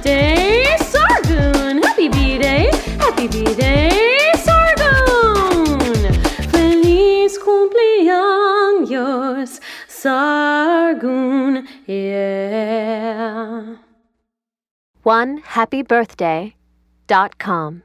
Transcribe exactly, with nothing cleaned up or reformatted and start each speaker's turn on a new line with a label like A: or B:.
A: birthday, Sargun! Happy B-Day! Happy B-Day, Sargun! Feliz cumpleaños, Sargun, yeah.
B: one happy birthday dot com